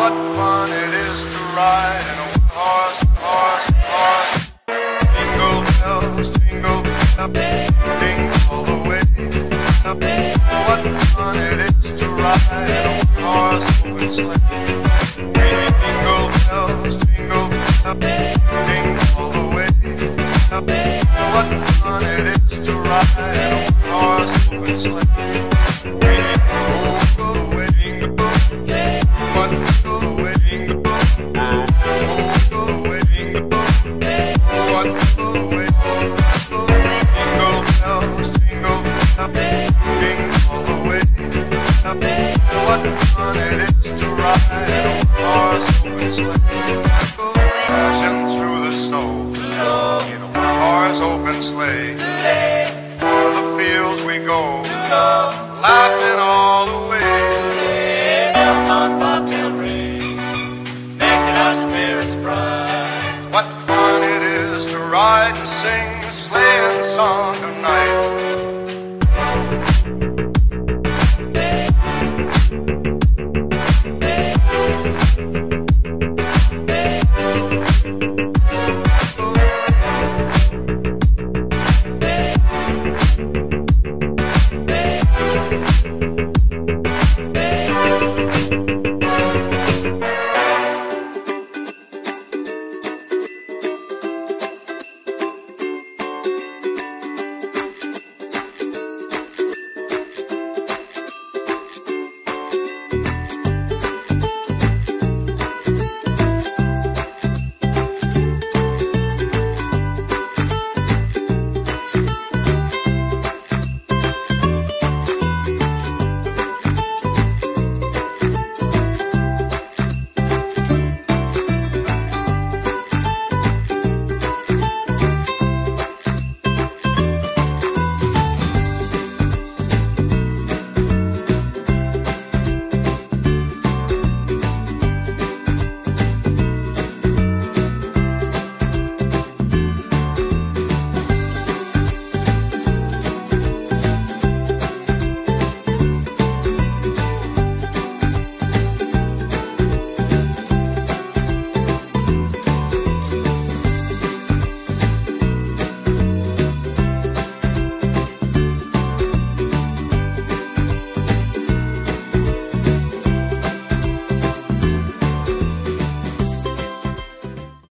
What fun it is to ride in a horse, horse, horse. Jingle bells, jingle bells, ding all the way. What fun it is to ride in a horse open sleigh. Jingle bells, jingle bells, ding all the way. What fun it is to ride in a horse open sleigh. What fun it is to ride in a horse open sleigh. Dashing through the snow in a horse open sleigh. O'er the fields we go, laughing all the way. Bells on bobtail ring, making our spirits bright. What fun it is to ride and sing a sleighing song.